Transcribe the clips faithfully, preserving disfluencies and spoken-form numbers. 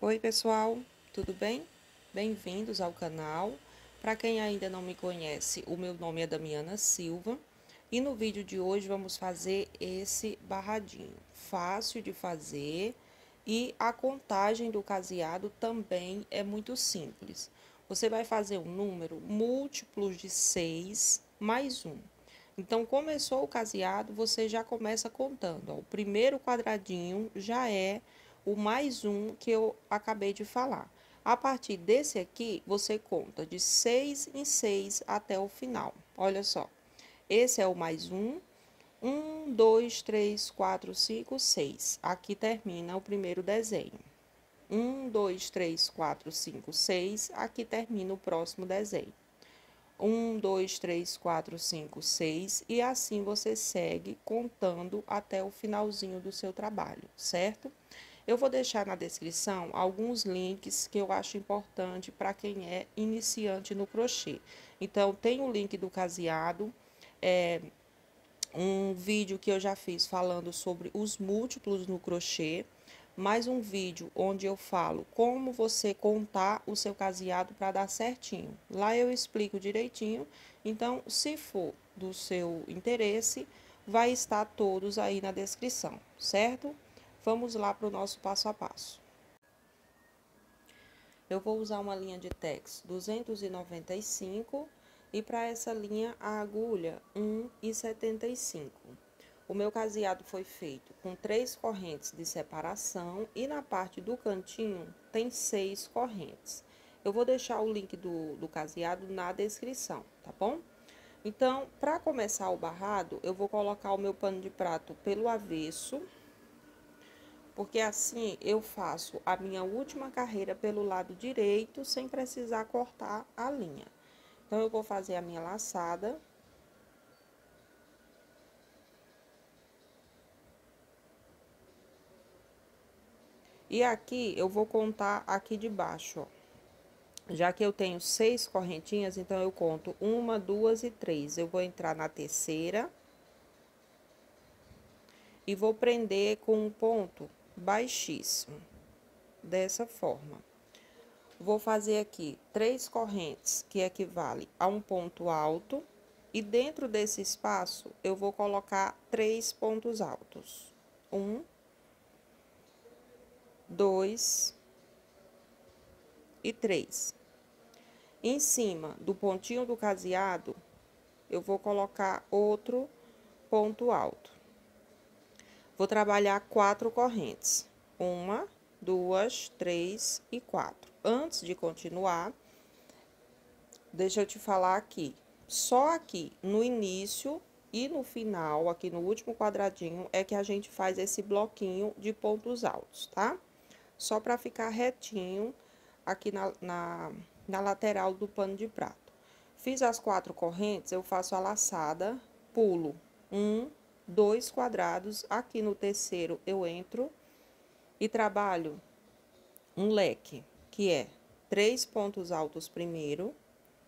Oi pessoal, tudo bem? Bem-vindos ao canal. Para quem ainda não me conhece, o meu nome é Damiana Silva e no vídeo de hoje vamos fazer esse barradinho, fácil de fazer, e a contagem do caseado também é muito simples. Você vai fazer um número múltiplos de seis mais um. Então, começou o caseado, você já começa contando. Ó, o primeiro quadradinho já é o mais um que eu acabei de falar. A partir desse aqui, você conta de seis em seis até o final. Olha só, esse é o mais um. Um, dois, três, quatro, cinco, seis. Aqui termina o primeiro desenho. Um, dois, três, quatro, cinco, seis. Aqui termina o próximo desenho. Um, dois, três, quatro, cinco, seis, e assim você segue contando até o finalzinho do seu trabalho, certo? Eu vou deixar na descrição alguns links que eu acho importante para quem é iniciante no crochê. Então, tem o link do caseado, é, um vídeo que eu já fiz falando sobre os múltiplos no crochê, mais um vídeo onde eu falo como você contar o seu caseado para dar certinho. Lá eu explico direitinho, então se for do seu interesse, vai estar todos aí na descrição, certo? Vamos lá para o nosso passo a passo. Eu vou usar uma linha de tex duzentos e noventa e cinco e para essa linha a agulha um e setenta e cinco. O meu caseado foi feito com três correntes de separação e na parte do cantinho tem seis correntes. Eu vou deixar o link do, do caseado na descrição, tá bom? Então, para começar o barrado, eu vou colocar o meu pano de prato pelo avesso, porque assim eu faço a minha última carreira pelo lado direito, sem precisar cortar a linha. Então, eu vou fazer a minha laçada. E aqui, eu vou contar aqui de baixo, ó. Já que eu tenho seis correntinhas, então eu conto uma, duas e três. Eu vou entrar na terceira. E vou prender com um ponto baixíssimo. Dessa forma. Vou fazer aqui três correntes, que equivale a um ponto alto. E dentro desse espaço, eu vou colocar três pontos altos. Um, dois e três. Em cima do pontinho do caseado, eu vou colocar outro ponto alto. Vou trabalhar quatro correntes. Uma, duas, três e quatro. Antes de continuar, deixa eu te falar aqui. Só aqui no início e no final, aqui no último quadradinho, é que a gente faz esse bloquinho de pontos altos, tá? Só para ficar retinho aqui na, na, na lateral do pano de prato. Fiz as quatro correntes, eu faço a laçada, pulo um, dois quadrados, aqui no terceiro eu entro e trabalho um leque, que é três pontos altos primeiro,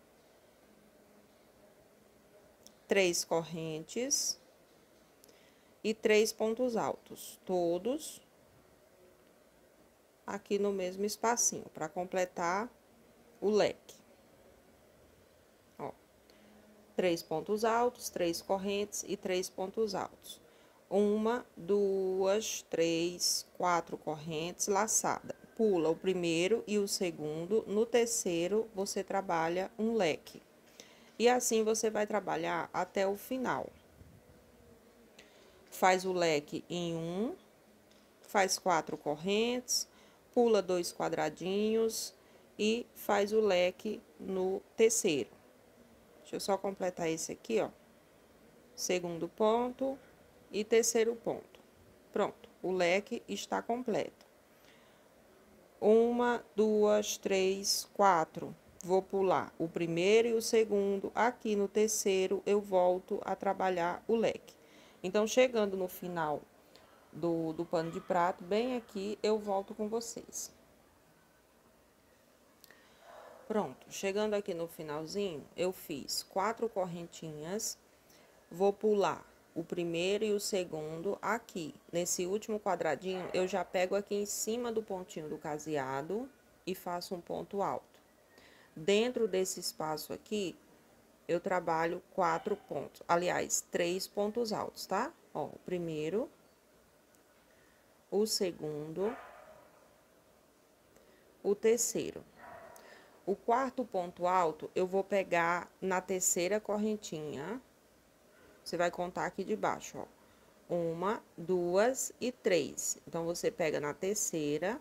três correntes e três pontos altos, todos aqui no mesmo espacinho, para completar o leque. Ó, três pontos altos, três correntes e três pontos altos. Uma, duas, três, quatro correntes, laçada. Pula o primeiro e o segundo. No terceiro, você trabalha um leque. E assim você vai trabalhar até o final. Faz o leque em um, faz quatro correntes, pula dois quadradinhos e faz o leque no terceiro. Deixa eu só completar esse aqui, ó. Segundo ponto e terceiro ponto. Pronto, o leque está completo. Uma, duas, três, quatro. Vou pular o primeiro e o segundo. Aqui no terceiro, eu volto a trabalhar o leque. Então, chegando no final do, do pano de prato, bem aqui, eu volto com vocês. Pronto, chegando aqui no finalzinho, eu fiz quatro correntinhas. Vou pular o primeiro e o segundo aqui. Nesse último quadradinho, eu já pego aqui em cima do pontinho do caseado e faço um ponto alto. Dentro desse espaço aqui, eu trabalho quatro pontos, aliás, três pontos altos, tá? Ó, o primeiro, o segundo, o terceiro. O quarto ponto alto, eu vou pegar na terceira correntinha. Você vai contar aqui de baixo, ó. Uma, duas e três. Então, você pega na terceira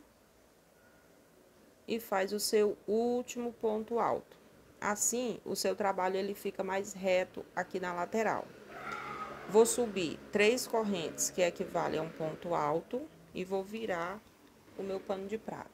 e faz o seu último ponto alto. Assim, o seu trabalho ele fica mais reto aqui na lateral. Vou subir três correntes, que equivale a um ponto alto, e vou virar o meu pano de prato.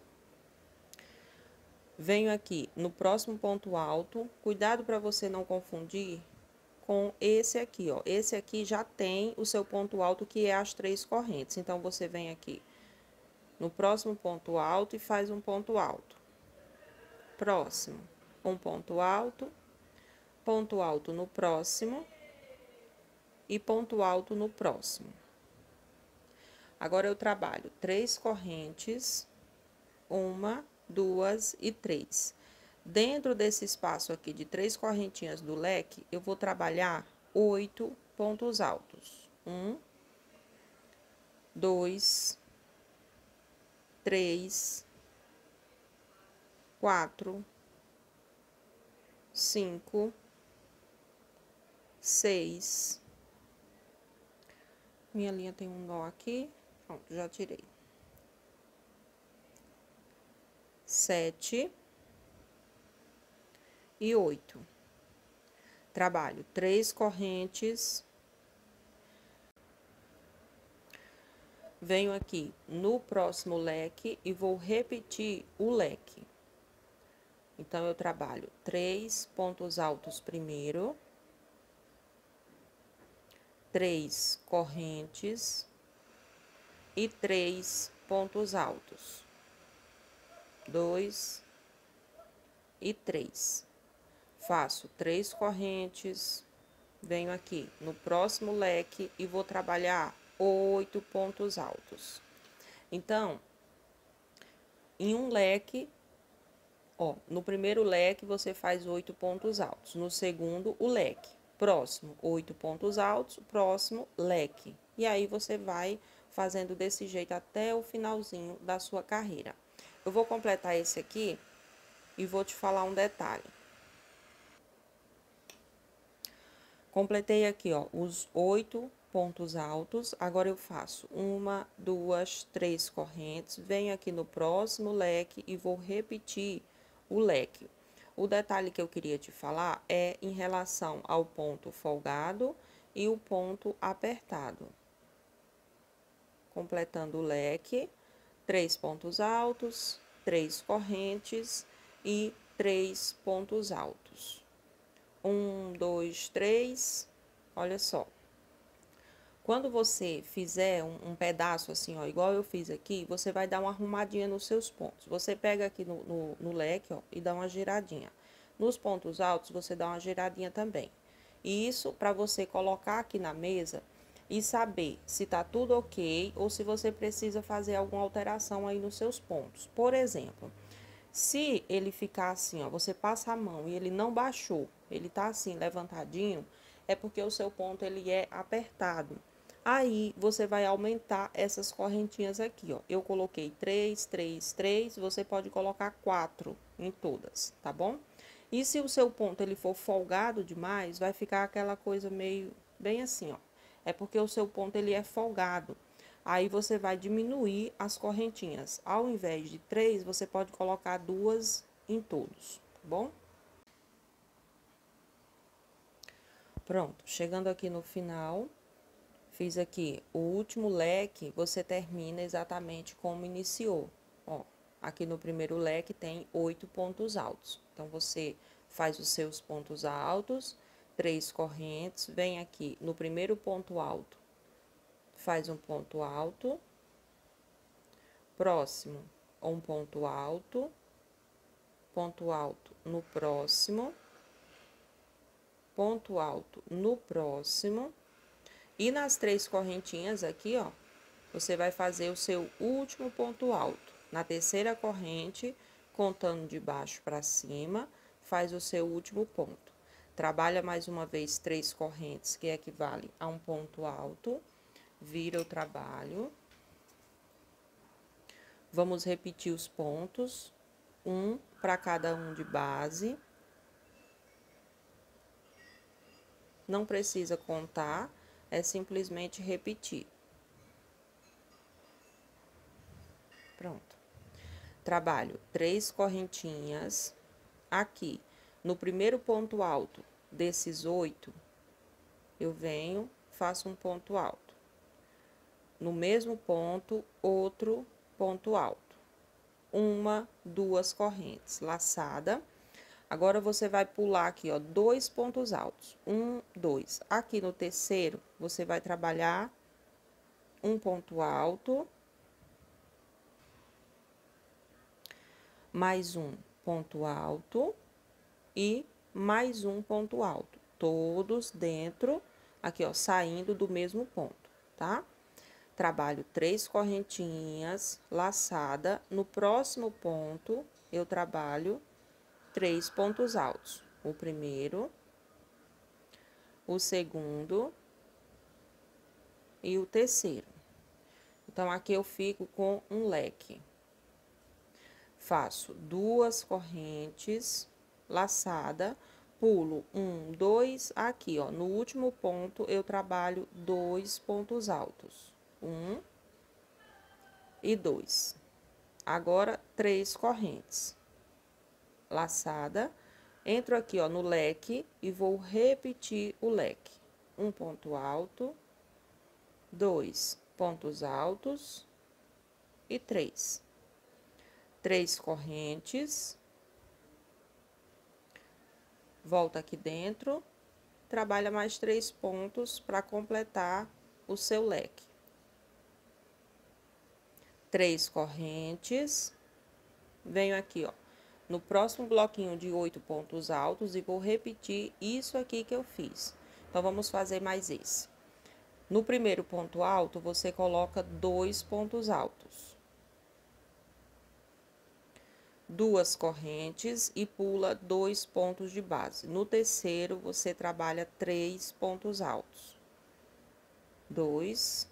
Venho aqui no próximo ponto alto, cuidado para você não confundir com esse aqui, ó. Esse aqui já tem o seu ponto alto, que é as três correntes. Então, você vem aqui no próximo ponto alto e faz um ponto alto. Próximo, um ponto alto, ponto alto no próximo e ponto alto no próximo. Agora, eu trabalho três correntes, uma, duas e três. Dentro desse espaço aqui de três correntinhas do leque, eu vou trabalhar oito pontos altos. Um, dois, três, quatro, cinco, seis. Minha linha tem um nó aqui, pronto, já tirei. Sete e oito. Trabalho três correntes. Venho aqui no próximo leque e vou repetir o leque. Então, eu trabalho três pontos altos primeiro, três correntes e três pontos altos. Dois e três. Faço três correntes, venho aqui no próximo leque e vou trabalhar oito pontos altos. Então, em um leque, ó, no primeiro leque você faz oito pontos altos, no segundo o leque, próximo oito pontos altos, próximo leque. E aí você vai fazendo desse jeito até o finalzinho da sua carreira. Eu vou completar esse aqui e vou te falar um detalhe. Completei aqui, ó, os oito pontos altos. Agora, eu faço uma, duas, três correntes. Venho aqui no próximo leque e vou repetir o leque. O detalhe que eu queria te falar é em relação ao ponto folgado e o ponto apertado. Completando o leque, três pontos altos, três correntes e três pontos altos. Um, dois, três, olha só. Quando você fizer um, um pedaço assim, ó, igual eu fiz aqui, você vai dar uma arrumadinha nos seus pontos. Você pega aqui no, no, no leque, ó, e dá uma giradinha. Nos pontos altos, você dá uma giradinha também. E isso para você colocar aqui na mesa e saber se tá tudo ok ou se você precisa fazer alguma alteração aí nos seus pontos. Por exemplo, se ele ficar assim, ó, você passa a mão e ele não baixou, ele tá assim, levantadinho, é porque o seu ponto ele é apertado. Aí, você vai aumentar essas correntinhas aqui, ó. Eu coloquei três, três, três, você pode colocar quatro em todas, tá bom? E se o seu ponto ele for folgado demais, vai ficar aquela coisa meio, bem assim, ó. É porque o seu ponto ele é folgado. Aí, você vai diminuir as correntinhas. Ao invés de três, você pode colocar duas em todos, tá bom? Pronto, chegando aqui no final, fiz aqui o último leque, você termina exatamente como iniciou. Ó, aqui no primeiro leque tem oito pontos altos. Então, você faz os seus pontos altos, três correntes, vem aqui no primeiro ponto alto, faz um ponto alto, próximo, um ponto alto, ponto alto no próximo, ponto alto no próximo, E nas três correntinhas aqui, ó, você vai fazer o seu último ponto alto. Na terceira corrente, contando de baixo para cima, faz o seu último ponto. Trabalha mais uma vez três correntes, que equivale a um ponto alto. Vira o trabalho. Vamos repetir os pontos, um para cada um de base. Não precisa contar, é simplesmente repetir. Pronto. Trabalho três correntinhas. Aqui, no primeiro ponto alto desses oito, eu venho, faço um ponto alto. No mesmo ponto, outro ponto alto. Uma, duas correntes, laçada. Agora, você vai pular aqui, ó, dois pontos altos. Um, dois. Aqui no terceiro, você vai trabalhar um ponto alto. Mais um ponto alto. E mais um ponto alto. Todos dentro, aqui, ó, saindo do mesmo ponto, tá? Trabalho três correntinhas, laçada. No próximo ponto, eu trabalho três pontos altos. O primeiro, o segundo e o terceiro. Então, aqui eu fico com um leque. Faço duas correntes, laçada, pulo um, dois, aqui, ó, no último ponto eu trabalho dois pontos altos. Um e dois. Agora, três correntes. Laçada, entro aqui, ó, no leque e vou repetir o leque. Um ponto alto, dois pontos altos e três. Três correntes. Volta aqui dentro, trabalha mais três pontos para completar o seu leque. Três correntes. Venho aqui, ó, no próximo bloquinho de oito pontos altos e vou repetir isso aqui que eu fiz. Então, vamos fazer mais esse. No primeiro ponto alto, você coloca dois pontos altos. Duas correntes e pula dois pontos de base. No terceiro, você trabalha três pontos altos. Dois.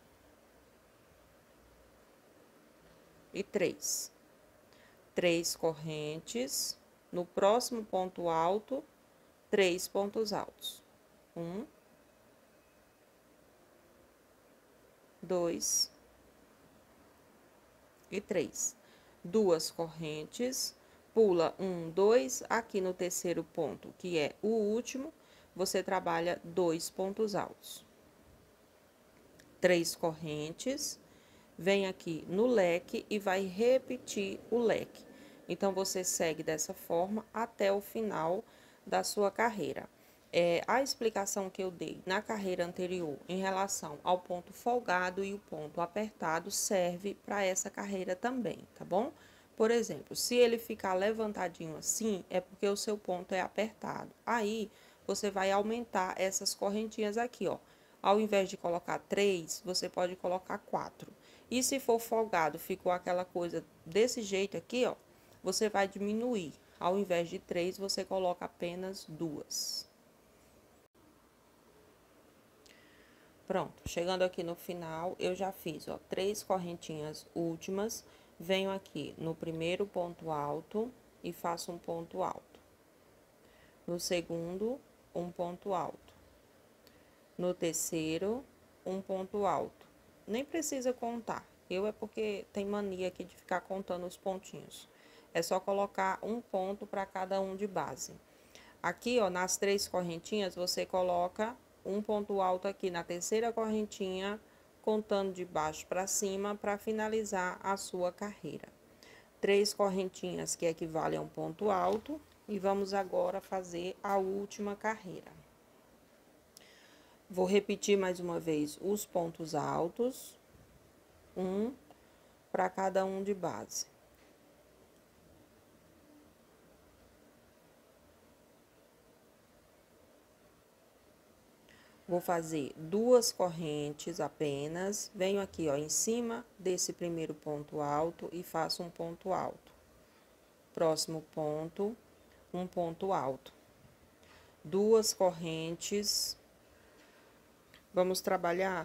E três. Três correntes, no próximo ponto alto, três pontos altos. Um, dois e três. Duas correntes, pula um, dois, aqui no terceiro ponto, que é o último, você trabalha dois pontos altos. Três correntes, vem aqui no leque e vai repetir o leque. Então, você segue dessa forma até o final da sua carreira. É, a explicação que eu dei na carreira anterior em relação ao ponto folgado e o ponto apertado serve para essa carreira também, tá bom? Por exemplo, se ele ficar levantadinho assim, é porque o seu ponto é apertado. Aí, você vai aumentar essas correntinhas aqui, ó. Ao invés de colocar três, você pode colocar quatro. E se for folgado, ficou aquela coisa desse jeito aqui, ó, você vai diminuir. Ao invés de três, você coloca apenas duas. Pronto, chegando aqui no final, eu já fiz, ó, três correntinhas últimas. Venho aqui no primeiro ponto alto e faço um ponto alto. No segundo, um ponto alto. No terceiro, um ponto alto. Nem precisa contar. Eu é porque tem mania aqui de ficar contando os pontinhos. É só colocar um ponto para cada um de base. Aqui, ó, nas três correntinhas, você coloca um ponto alto aqui na terceira correntinha, contando de baixo para cima, para finalizar a sua carreira. Três correntinhas que equivalem a um ponto alto. E vamos agora fazer a última carreira. Vou repetir mais uma vez os pontos altos, um para cada um de base. Vou fazer duas correntes apenas, venho aqui, ó, em cima desse primeiro ponto alto e faço um ponto alto. Próximo ponto, um ponto alto. Duas correntes. Vamos trabalhar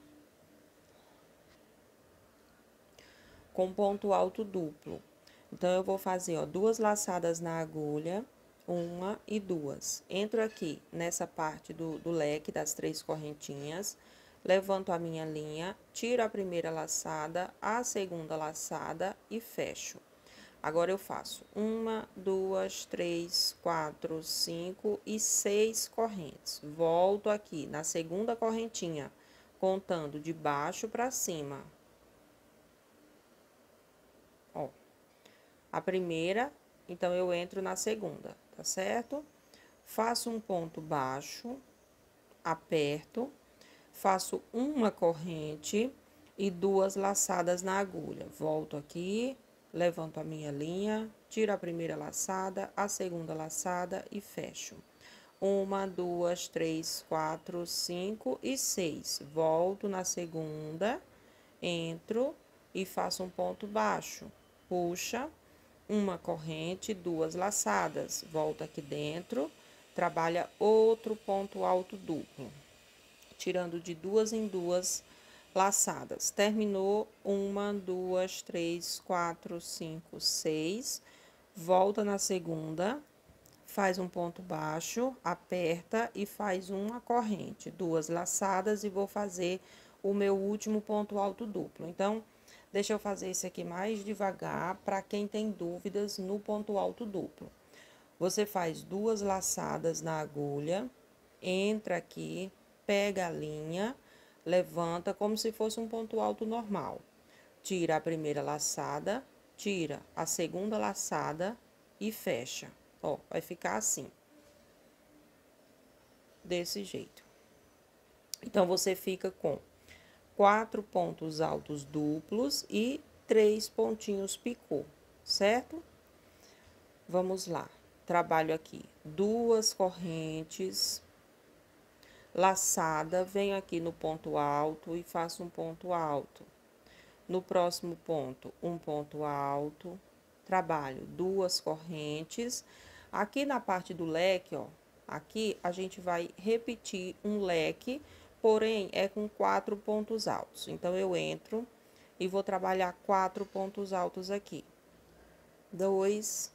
com ponto alto duplo. Então, eu vou fazer, ó, duas laçadas na agulha, uma e duas. Entro aqui nessa parte do, do leque das três correntinhas, levanto a minha linha, tiro a primeira laçada, a segunda laçada e fecho. Agora, eu faço uma, duas, três, quatro, cinco e seis correntes. Volto aqui na segunda correntinha, contando de baixo para cima. Ó, a primeira, então, eu entro na segunda, tá certo? Faço um ponto baixo, aperto, faço uma corrente e duas laçadas na agulha. Volto aqui, levanto a minha linha, tiro a primeira laçada, a segunda laçada e fecho. Uma, duas, três, quatro, cinco e seis. Volto na segunda, entro e faço um ponto baixo. Puxa, uma corrente, duas laçadas. Volta aqui dentro, trabalha outro ponto alto duplo, tirando de duas em duas laçadas. Terminou, uma, duas, três, quatro, cinco, seis. Volta na segunda, faz um ponto baixo, aperta e faz uma corrente, duas laçadas e vou fazer o meu último ponto alto duplo. Então, deixa eu fazer esse aqui mais devagar para quem tem dúvidas no ponto alto duplo. Você faz duas laçadas na agulha, entra aqui, pega a linha, levanta como se fosse um ponto alto normal. Tira a primeira laçada, tira a segunda laçada e fecha. Ó, vai ficar assim. Desse jeito. Então, você fica com quatro pontos altos duplos e três pontinhos picô, certo? Vamos lá. Trabalho aqui duas correntes, laçada, venho aqui no ponto alto e faço um ponto alto. No próximo ponto, um ponto alto, trabalho duas correntes. Aqui na parte do leque, ó, aqui a gente vai repetir um leque, porém é com quatro pontos altos. Então, eu entro e vou trabalhar quatro pontos altos aqui. Dois,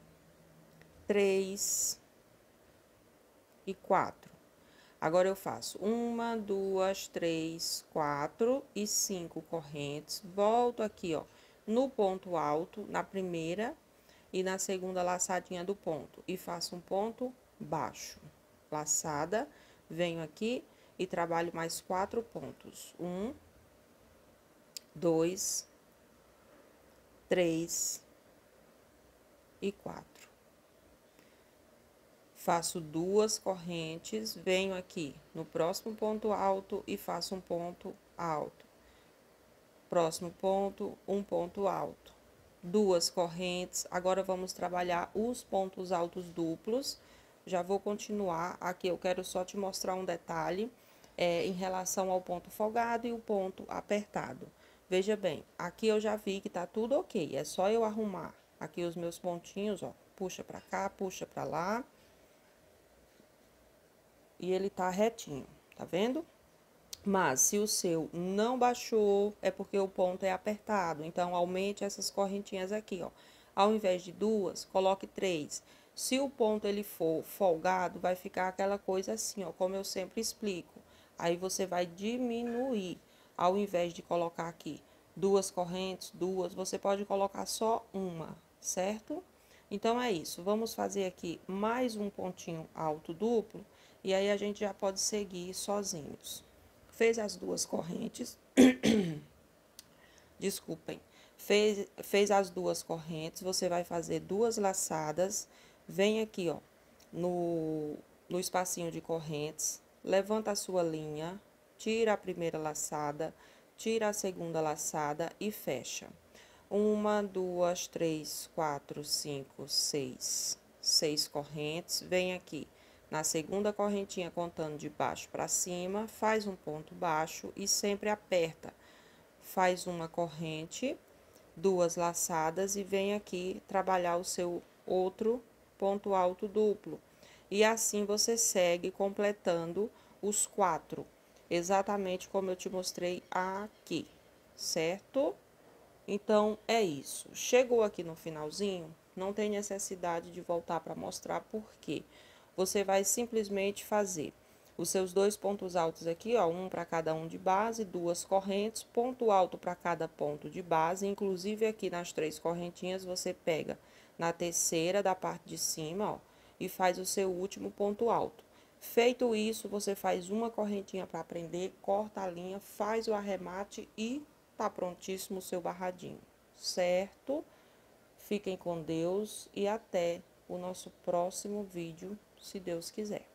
três e quatro. Agora, eu faço uma, duas, três, quatro e cinco correntes. Volto aqui, ó, no ponto alto, na primeira e na segunda laçadinha do ponto. E faço um ponto baixo. Laçada, venho aqui e trabalho mais quatro pontos. Um, dois, três e quatro. Faço duas correntes, venho aqui no próximo ponto alto e faço um ponto alto. Próximo ponto, um ponto alto. Duas correntes, agora vamos trabalhar os pontos altos duplos. Já vou continuar, aqui eu quero só te mostrar um detalhe é, em relação ao ponto folgado e o ponto apertado. Veja bem, aqui eu já vi que tá tudo ok, é só eu arrumar aqui os meus pontinhos, ó, puxa pra cá, puxa pra lá. E ele tá retinho, tá vendo? Mas, se o seu não baixou, é porque o ponto é apertado. Então, aumente essas correntinhas aqui, ó. Ao invés de duas, coloque três. Se o ponto ele for folgado, vai ficar aquela coisa assim, ó, como eu sempre explico. Aí, você vai diminuir. Ao invés de colocar aqui duas correntes, duas, você pode colocar só uma, certo? Então, é isso. Vamos fazer aqui mais um pontinho alto duplo. E aí, a gente já pode seguir sozinhos. Fez as duas correntes. Desculpem. Fez, fez as duas correntes, você vai fazer duas laçadas. Vem aqui, ó, no, no espacinho de correntes. Levanta a sua linha, tira a primeira laçada, tira a segunda laçada e fecha. Uma, duas, três, quatro, cinco, seis. Seis correntes. Vem aqui Na segunda correntinha, contando de baixo para cima, faz um ponto baixo e sempre aperta. Faz uma corrente, duas laçadas e vem aqui trabalhar o seu outro ponto alto duplo. E assim você segue completando os quatro, exatamente como eu te mostrei aqui, certo? Então, é isso. Chegou aqui no finalzinho, não tem necessidade de voltar para mostrar por quê. Você vai simplesmente fazer os seus dois pontos altos aqui, ó, um para cada um de base, duas correntes, ponto alto para cada ponto de base, inclusive aqui nas três correntinhas você pega na terceira da parte de cima, ó, e faz o seu último ponto alto. Feito isso, você faz uma correntinha para prender, corta a linha, faz o arremate e tá prontíssimo o seu barradinho, certo? Fiquem com Deus e até o nosso próximo vídeo, se Deus quiser.